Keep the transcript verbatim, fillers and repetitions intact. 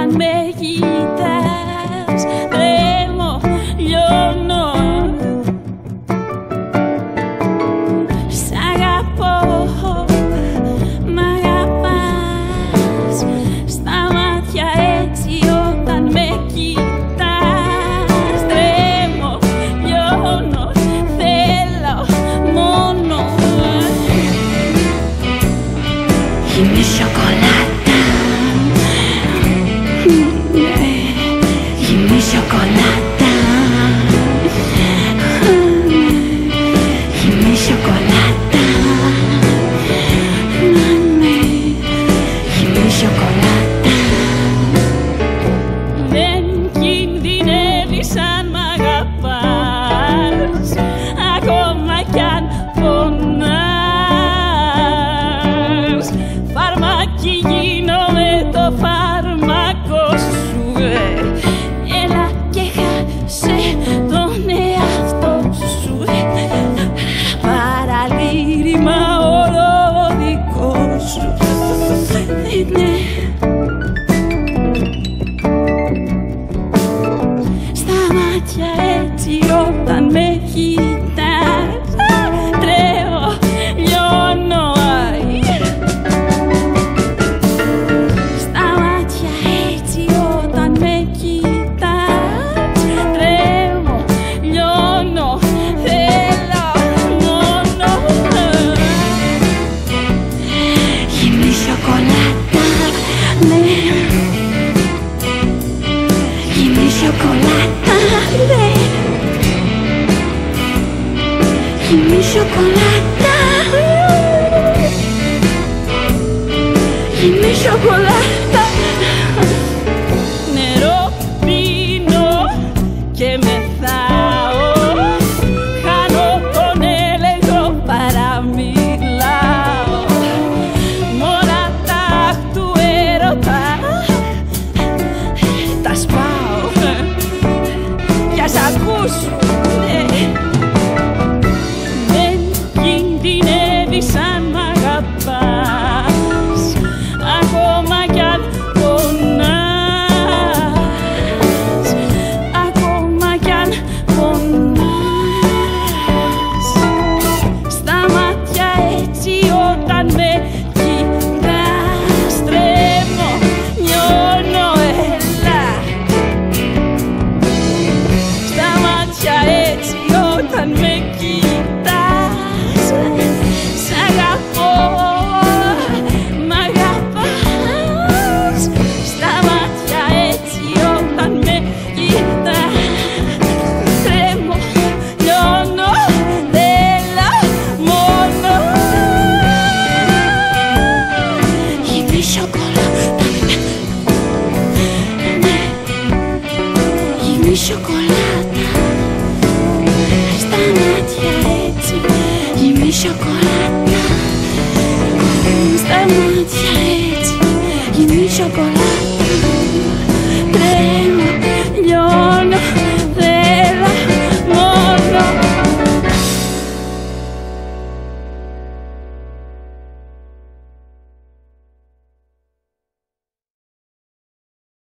όταν με κοιτάς, τρέμω, λιώνω. Σ' αγαπώ, μ' αγαπάς, στα μάτια έτσι όταν με κοιτάς, τρέμω, λιώνω, θέλω μόνο. Είμαι σοκολάτα, είμαι σοκολάτα, είμαι σοκολάτα, είμαι σοκολάτα. Δεν κινδυνεύεις αν μ' αγαπάς, ακόμα κι αν πονάς. Φαρμάκι γίνομαι το φάρμακο σου, έλα και χάσε τον εαυτό σου, παραλήρημα όλο δικό σου. Είναι στα μάτια έτσι όταν με κοιτάς, τρέμω, λιώνω. Στα μάτια έτσι όταν με κοιτάς, τρέμω, λιώνω, θέλω μόνο. Είμαι σοκολάτα, ναι. Είμαι σοκολάτα, ναι. Είμαι σοκολάτα, είμαι σοκολάτα. Νερό πίνω και μεθάω, χάνω τον έλεγχο, παραμιλάω. Μ' όλα τα αχ του έρωτα τα σπάω, για σ' ακούσου, ναι. Δεν κινδυνεύεις αν μ' αγαπάς, ακόμα κι αν πονάς, ακόμα κι αν πονάς. Στα μάτια έτσι όταν με κοιτάς, τρέμω, λιώνω, έλα. Στα μάτια έτσι όταν με κοιτάς, σ' αγαπώ, μ' αγαπάς. Στα μάτια έτσι όταν με κοιτάς, τρέμω, λιώνω, θέλω μόνο. Είμαι σοκολάτα, ναι. Είμαι σοκολάτα, στα μάτια έτσι είμαι σοκολάτα, στα μάτια